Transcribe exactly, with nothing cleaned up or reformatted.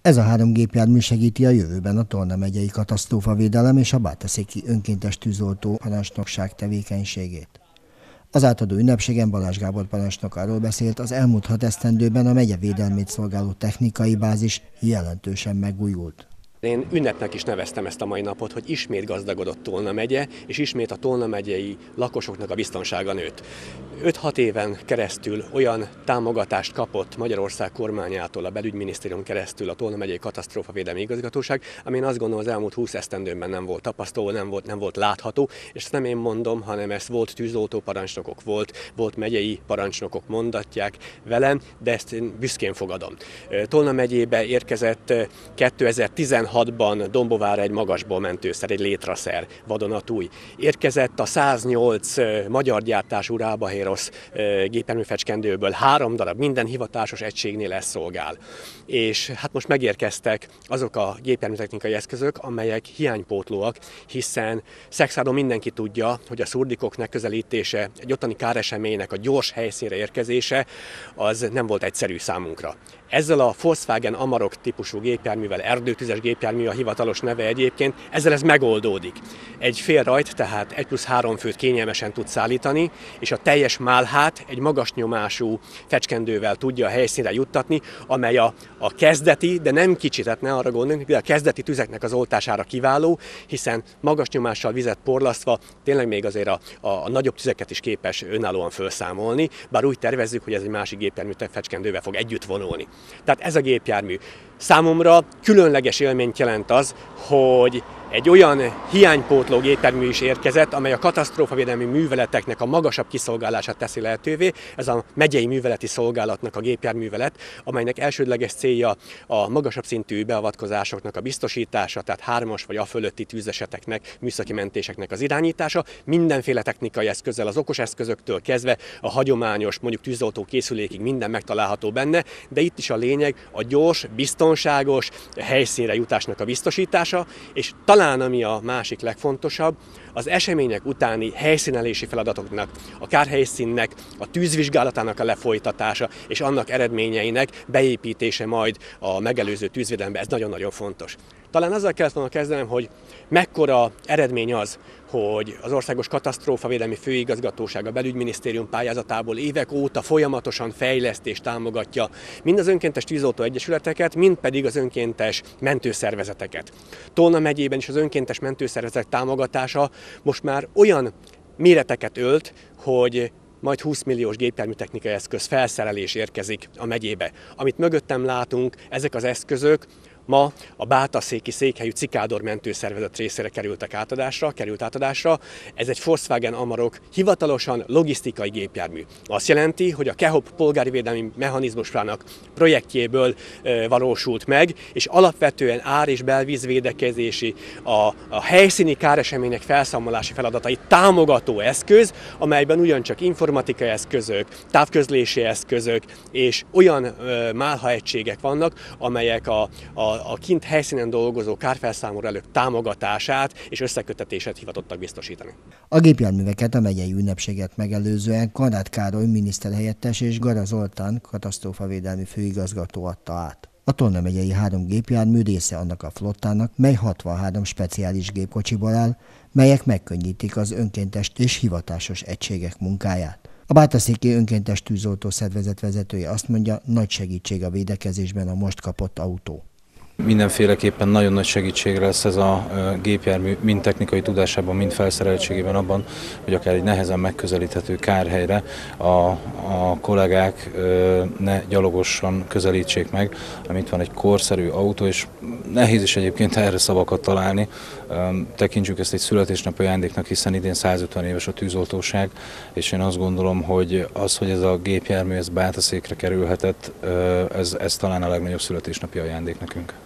Ez a három gépjármű segíti a jövőben a Tolna megyei katasztrófavédelem és a Bátaszéki önkéntes tűzoltó parancsnokság tevékenységét. Az átadó ünnepségen Balázs Gábor parancsnok arról beszélt, az elmúlt hat esztendőben a megye védelmét szolgáló technikai bázis jelentősen megújult. Én ünnepnek is neveztem ezt a mai napot, hogy ismét gazdagodott Tolna megye, és ismét a Tolna megyei lakosoknak a biztonsága nőtt. öt-hat éven keresztül olyan támogatást kapott Magyarország kormányától, a belügyminisztérium keresztül a Tolna megyei katasztrófavédelmi igazgatóság, ami én azt gondolom az elmúlt húsz esztendőben nem volt tapasztaló, nem volt, nem volt látható, és ezt nem én mondom, hanem ezt volt tűzoltó parancsnokok, volt, volt megyei parancsnokok mondatják velem, de ezt én büszkén fogadom. Tolna megyébe érkezett kétezer-tizenhatban Dombóvára egy magasból mentőszer, egy létraszer, vadonatúj. Érkezett a száznyolc magyar gyártású Rábahérosz gépjárműfecskendőből három darab, minden hivatásos egységnél ez szolgál. És hát most megérkeztek azok a gépjárműtechnikai eszközök, amelyek hiánypótlóak, hiszen Szekszádon mindenki tudja, hogy a szurdikok megközelítése, egy ottani káreseménynek a gyors helyszínre érkezése, az nem volt egyszerű számunkra. Ezzel a Volkswagen Amarok típusú gépjárművel, erdőtüzes gépjármű a hivatalos neve egyébként, ezzel ez megoldódik. Egy fél rajt, tehát egy plusz három főt kényelmesen tud szállítani, és a teljes málhát egy magas nyomású fecskendővel tudja a helyszínre juttatni, amely a, a kezdeti, de nem kicsit, tehát ne arra gondolni, de a kezdeti tüzeknek az oltására kiváló, hiszen magas nyomással vizet porlasztva tényleg még azért a, a, a nagyobb tüzeket is képes önállóan felszámolni, bár úgy tervezzük, hogy ez egy másik gépjármű fecskendővel fog együtt vonulni. Tehát ez a gépjármű számomra különleges élményt jelent az, hogy egy olyan hiánypótló gépjármű is érkezett, amely a katasztrófavédelmi műveleteknek a magasabb kiszolgálását teszi lehetővé. Ez a megyei műveleti szolgálatnak a gépjárművelet, amelynek elsődleges célja a magasabb szintű beavatkozásoknak a biztosítása, tehát hármas vagy a fölötti tűzeseteknek, műszaki mentéseknek az irányítása, mindenféle technikai eszközzel, az okos eszközöktől kezdve a hagyományos, mondjuk tűzoltó készülékig minden megtalálható benne, de itt is a lényeg a gyors, biztonságos helyszínre jutásnak a biztosítása, és talán ami a másik legfontosabb, az események utáni helyszínelési feladatoknak, a kárhelyszínnek, a tűzvizsgálatának a lefolytatása és annak eredményeinek beépítése majd a megelőző tűzvédelembe, ez nagyon-nagyon fontos. Talán azzal kellett volna kezdenem, hogy mekkora eredmény az, hogy az Országos Katasztrófavédelmi Főigazgatóság a Belügyminisztérium pályázatából évek óta folyamatosan fejleszt és támogatja mind az önkéntes tűzoltó egyesületeket, mind pedig az önkéntes mentőszervezeteket. Tolna megyében is az önkéntes mentőszervezetek támogatása most már olyan méreteket ölt, hogy majd húsz milliós gépjárműtechnikai eszköz felszerelés érkezik a megyébe. Amit mögöttem látunk, ezek az eszközök ma a bátaszéki székhelyű Cikádor mentőszervezet részére kerültek átadásra, került átadásra. Ez egy Volkswagen Amarok hivatalosan logisztikai gépjármű. Azt jelenti, hogy a KEHOP polgári védelmi mechanizmusának projektjéből e, valósult meg, és alapvetően ár- és belvízvédekezési, a, a helyszíni káresemények felszámolási feladatait támogató eszköz, amelyben ugyancsak informatikai eszközök, távközlési eszközök és olyan e, málhaegységek vannak, amelyek a, a a kint helyszínen dolgozó kárfelszámoló előtt támogatását és összekötetését hivatottak biztosítani. A gépjárműveket a megyei ünnepséget megelőzően Kanád Károly miniszterhelyettes és Gara Zoltán katasztrófavédelmi főigazgató adta át. A Tolna megyei három gépjármű része annak a flottának, mely hatvanhárom speciális gépkocsiból áll, melyek megkönnyítik az önkéntes és hivatásos egységek munkáját. A Bátaszéki önkéntes tűzoltó szervezet vezetője azt mondja, nagy segítség a védekezésben a most kapott autó. Mindenféleképpen nagyon nagy segítségre lesz ez a gépjármű mind technikai tudásában, mind felszereltségében abban, hogy akár egy nehezen megközelíthető kárhelyre a, a kollégák ne gyalogosan közelítsék meg, amit van egy korszerű autó, és nehéz is egyébként erre szavakat találni. Tekintsük ezt egy születésnapi ajándéknak, hiszen idén százötven éves a tűzoltóság, és én azt gondolom, hogy az, hogy ez a gépjármű ez Bátaszékre kerülhetett, ez, ez talán a legnagyobb születésnapi ajándék nekünk.